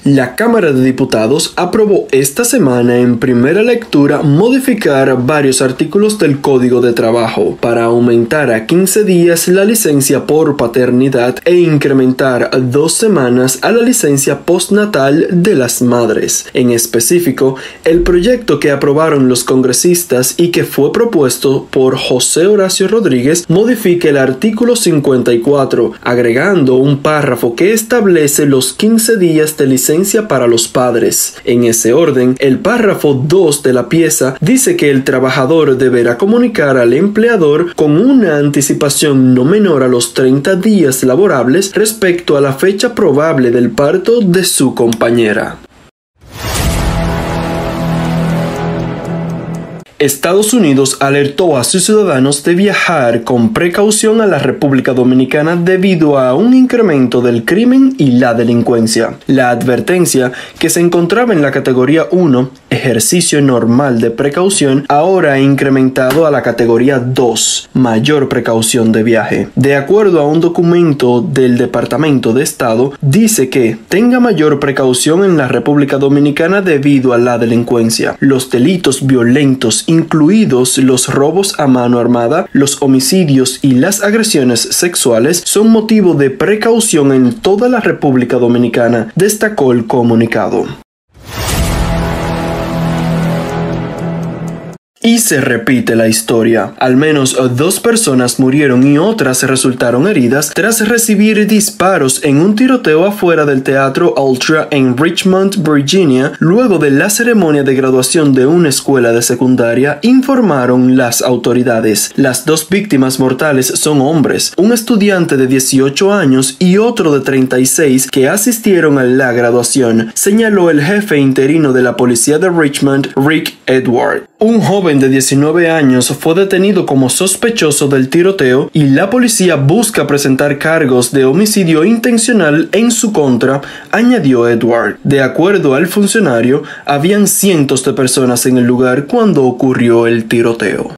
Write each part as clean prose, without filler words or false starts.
La Cámara de Diputados aprobó esta semana en primera lectura modificar varios artículos del Código de Trabajo para aumentar a 15 días la licencia por paternidad e incrementar 2 semanas a la licencia postnatal de las madres. En específico, el proyecto que aprobaron los congresistas y que fue propuesto por José Horacio Rodríguez modifica el artículo 54, agregando un párrafo que establece los 15 días de licencia para los padres. En ese orden, el párrafo 2 de la pieza dice que el trabajador deberá comunicar al empleador con una anticipación no menor a los 30 días laborables respecto a la fecha probable del parto de su compañera. Estados Unidos alertó a sus ciudadanos de viajar con precaución a la República Dominicana debido a un incremento del crimen y la delincuencia. La advertencia, que se encontraba en la categoría 1, ejercicio normal de precaución, ahora ha incrementado a la categoría 2, mayor precaución de viaje. De acuerdo a un documento del Departamento de Estado, dice que tenga mayor precaución en la República Dominicana debido a la delincuencia, los delitos violentos incluidos los robos a mano armada, los homicidios y las agresiones sexuales son motivo de precaución en toda la República Dominicana, destacó el comunicado. Y se repite la historia. Al menos 2 personas murieron y otras resultaron heridas tras recibir disparos en un tiroteo afuera del Teatro Ultra en Richmond, Virginia, luego de la ceremonia de graduación de una escuela de secundaria, informaron las autoridades. Las 2 víctimas mortales son hombres, un estudiante de 18 años y otro de 36 que asistieron a la graduación, señaló el jefe interino de la policía de Richmond, Rick Edward. Un joven de 19 años fue detenido como sospechoso del tiroteo y la policía busca presentar cargos de homicidio intencional en su contra, añadió Edward. De acuerdo al funcionario, habían cientos de personas en el lugar cuando ocurrió el tiroteo.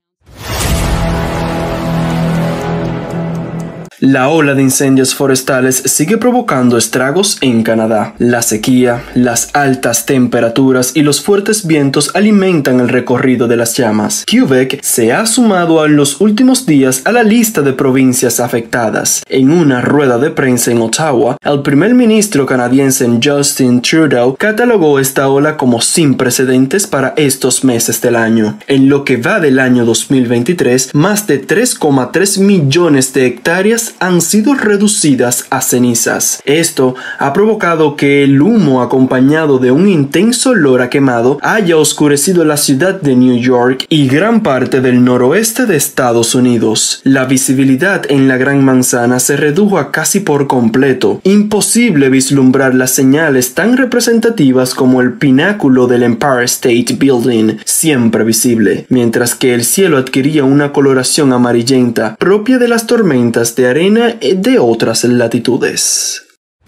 La ola de incendios forestales sigue provocando estragos en Canadá. La sequía, las altas temperaturas y los fuertes vientos alimentan el recorrido de las llamas. Quebec se ha sumado en los últimos días a la lista de provincias afectadas. En una rueda de prensa en Ottawa, el primer ministro canadiense Justin Trudeau catalogó esta ola como sin precedentes para estos meses del año. En lo que va del año 2023, más de 3,3 millones de hectáreas han sido reducidas a cenizas. Esto ha provocado que el humo acompañado de un intenso olor a quemado haya oscurecido la ciudad de New York y gran parte del noroeste de Estados Unidos. La visibilidad en la Gran Manzana se redujo a casi por completo. Imposible vislumbrar las señales tan representativas como el pináculo del Empire State Building, siempre visible, mientras que el cielo adquiría una coloración amarillenta propia de las tormentas de arena de otras latitudes.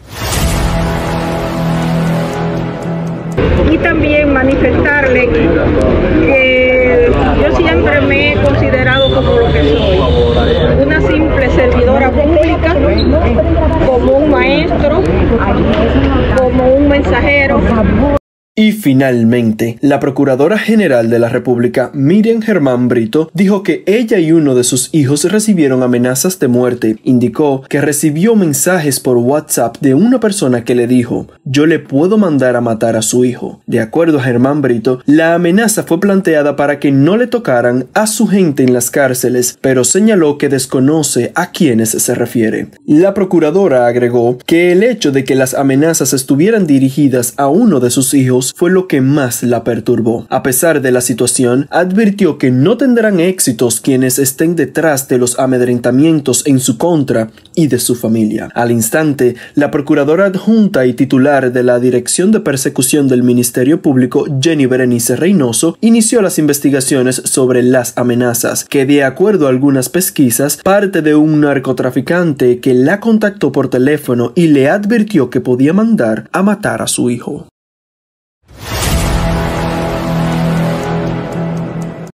Y también manifestarle que yo siempre me he considerado como lo que soy, una simple servidora pública, como un maestro, como un mensajero. Y finalmente, la Procuradora General de la República, Miriam Germán Brito, dijo que ella y uno de sus hijos recibieron amenazas de muerte. Indicó que recibió mensajes por WhatsApp de una persona que le dijo: "Yo le puedo mandar a matar a su hijo". De acuerdo a Germán Brito, la amenaza fue planteada para que no le tocaran a su gente en las cárceles, pero señaló que desconoce a quiénes se refiere. La Procuradora agregó que el hecho de que las amenazas estuvieran dirigidas a uno de sus hijos fue lo que más la perturbó. A pesar de la situación, advirtió que no tendrán éxitos quienes estén detrás de los amedrentamientos en su contra y de su familia. Al instante, la procuradora adjunta y titular de la Dirección de Persecución del Ministerio Público, Jenny Berenice Reynoso, inició las investigaciones sobre las amenazas, que de acuerdo a algunas pesquisas, parte de un narcotraficante que la contactó por teléfono y le advirtió que podía mandar a matar a su hijo.